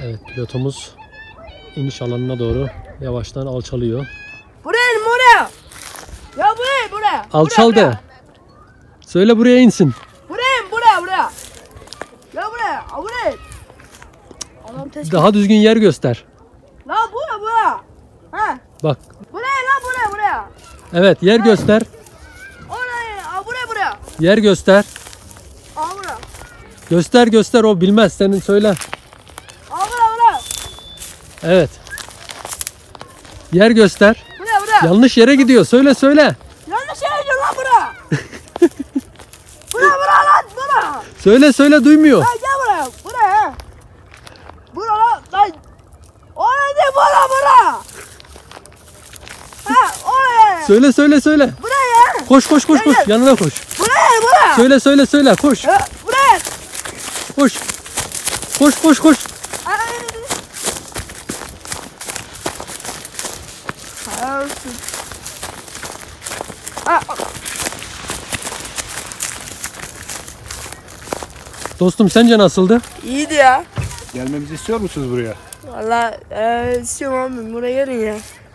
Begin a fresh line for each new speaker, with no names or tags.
Evet, pilotumuz iniş alanına doğru yavaştan alçalıyor.
Buraya in buraya. Ya buraya.
Alçal de. Söyle buraya insin.
Buraya in buraya. Ya buraya. Adam test.
Daha düzgün yer göster.
La buraya. Ha.
Bak.
Buraya.
Evet, yer göster.
Oraya. Buraya.
Yer göster.
Buraya.
Göster, o bilmez, senin söyle.
Buraya.
Evet. Yer göster.
Buraya.
Yanlış yere gidiyor. Söyle.
Yanlış yere gidiyor lan buraya. Buraya lan.
Söyle duymuyor.
Ha gel buraya. Buraya lan. Oraya değil buraya. Ha oraya.
Söyle.
Buraya.
Koş. Yanına koş.
Buraya.
Söyle. Koş.
Buraya.
Koş. Dostum, sence nasıldı?
İyiydi ya.
Gelmemizi istiyor musunuz buraya?
Valla istiyorum abi buraya gelin ya.